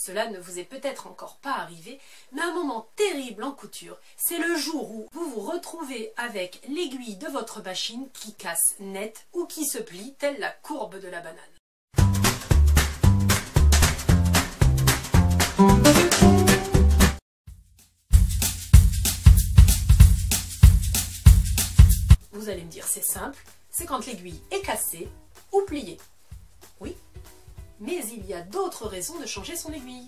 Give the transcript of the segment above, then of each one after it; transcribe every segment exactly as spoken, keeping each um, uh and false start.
Cela ne vous est peut-être encore pas arrivé, mais un moment terrible en couture, c'est le jour où vous vous retrouvez avec l'aiguille de votre machine qui casse net ou qui se plie telle la courbe de la banane. Vous allez me dire, c'est simple, c'est quand l'aiguille est cassée ou pliée. Oui, mais il y a d'autres raisons de changer son aiguille.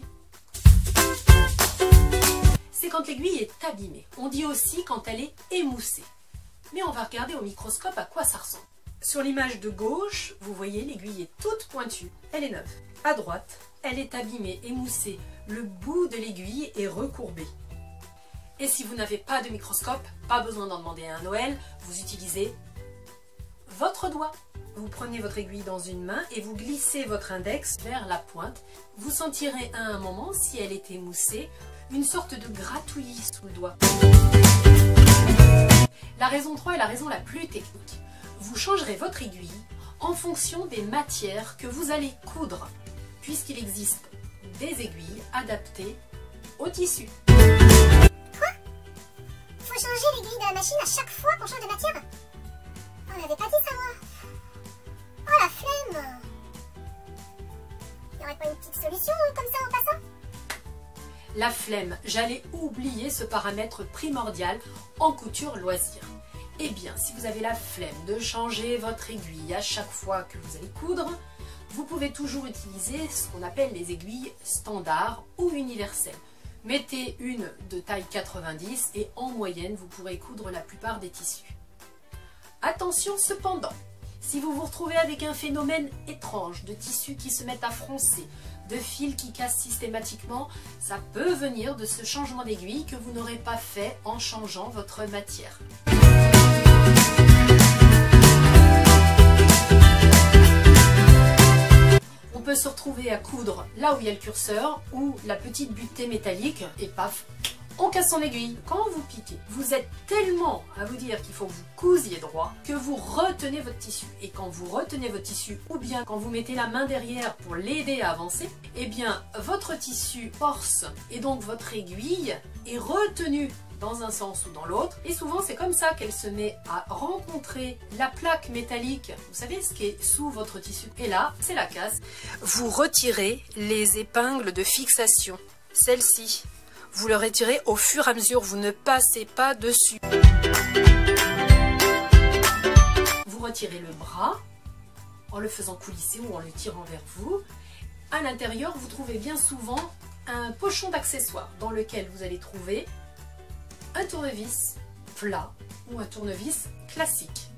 C'est quand l'aiguille est abîmée. On dit aussi quand elle est émoussée. Mais on va regarder au microscope à quoi ça ressemble. Sur l'image de gauche, vous voyez l'aiguille est toute pointue, elle est neuve. À droite, elle est abîmée, émoussée, le bout de l'aiguille est recourbé. Et si vous n'avez pas de microscope, pas besoin d'en demander un à Noël, vous utilisez votre doigt. Vous prenez votre aiguille dans une main et vous glissez votre index vers la pointe. Vous sentirez à un moment, si elle est émoussée, une sorte de gratouillis sous le doigt. La raison trois est la raison la plus technique. Vous changerez votre aiguille en fonction des matières que vous allez coudre, puisqu'il existe des aiguilles adaptées au tissu. Quoi? Faut changer l'aiguille de la machine à chaque fois qu'on change de matière? On n'avait pas dit ça, moi. Oh, la flemme! Il n'y aurait pas une petite solution comme ça en passant? La flemme, j'allais oublier ce paramètre primordial en couture loisir. Eh bien, si vous avez la flemme de changer votre aiguille à chaque fois que vous allez coudre, vous pouvez toujours utiliser ce qu'on appelle les aiguilles standards ou universelles. Mettez une de taille quatre-vingt-dix et en moyenne, vous pourrez coudre la plupart des tissus. Attention cependant, si vous vous retrouvez avec un phénomène étrange de tissus qui se mettent à froncer, de fils qui cassent systématiquement, ça peut venir de ce changement d'aiguille que vous n'aurez pas fait en changeant votre matière. On peut se retrouver à coudre là où il y a le curseur ou la petite butée métallique et paf, on casse son aiguille. Quand vous piquez, vous êtes tellement à vous dire qu'il faut que vous cousiez droit que vous retenez votre tissu. Et quand vous retenez votre tissu, ou bien quand vous mettez la main derrière pour l'aider à avancer, eh bien votre tissu force et donc votre aiguille est retenue dans un sens ou dans l'autre. Et souvent c'est comme ça qu'elle se met à rencontrer la plaque métallique, vous savez ce qui est sous votre tissu. Et là, c'est la casse. Vous retirez les épingles de fixation, celles-ci. Vous le retirez au fur et à mesure, vous ne passez pas dessus. Vous retirez le bras en le faisant coulisser ou en le tirant vers vous. À l'intérieur, vous trouvez bien souvent un pochon d'accessoires dans lequel vous allez trouver un tournevis plat ou un tournevis classique.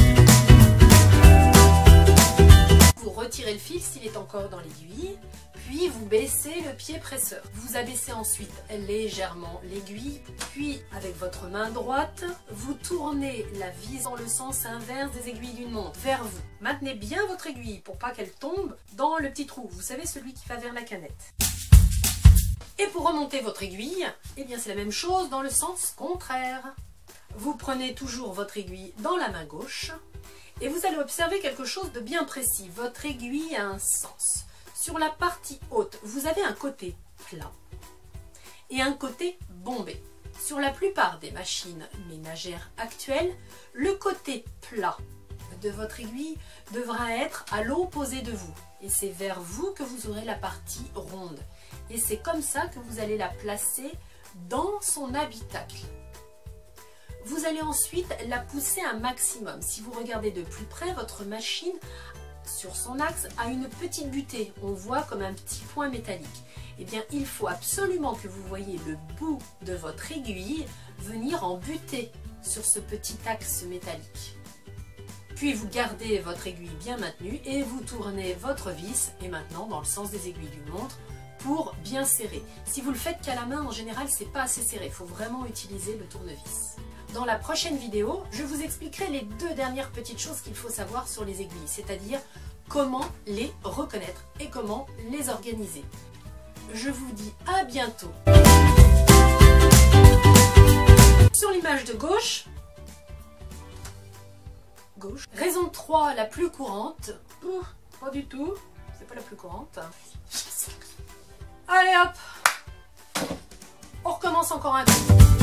Vous retirez le fil s'il est encore dans l'aiguille, puis vous baissez le pied presseur. Vous abaissez ensuite légèrement l'aiguille, puis avec votre main droite, vous tournez la vis dans le sens inverse des aiguilles d'une montre, vers vous. Maintenez bien votre aiguille pour pas qu'elle tombe dans le petit trou, vous savez, celui qui va vers la canette. Et pour remonter votre aiguille, eh bien c'est la même chose dans le sens contraire. Vous prenez toujours votre aiguille dans la main gauche, et vous allez observer quelque chose de bien précis. Votre aiguille a un sens. Sur la partie haute, vous avez un côté plat et un côté bombé. Sur la plupart des machines ménagères actuelles, le côté plat de votre aiguille devra être à l'opposé de vous. Et c'est vers vous que vous aurez la partie ronde. Et c'est comme ça que vous allez la placer dans son habitacle. Vous allez ensuite la pousser un maximum. Si vous regardez de plus près, votre machine, sur son axe, a une petite butée. On voit comme un petit point métallique. Eh bien, il faut absolument que vous voyez le bout de votre aiguille venir en butée sur ce petit axe métallique. Puis vous gardez votre aiguille bien maintenue et vous tournez votre vis, et maintenant dans le sens des aiguilles d'une montre, pour bien serrer. Si vous le faites qu'à la main, en général, c'est pas assez serré. Il faut vraiment utiliser le tournevis. Dans la prochaine vidéo, je vous expliquerai les deux dernières petites choses qu'il faut savoir sur les aiguilles, c'est-à-dire comment les reconnaître et comment les organiser. Je vous dis à bientôt. Sur l'image de gauche, gauche, raison trois, la plus courante. Ouh, pas du tout, c'est pas la plus courante. Allez hop, on recommence encore un coup.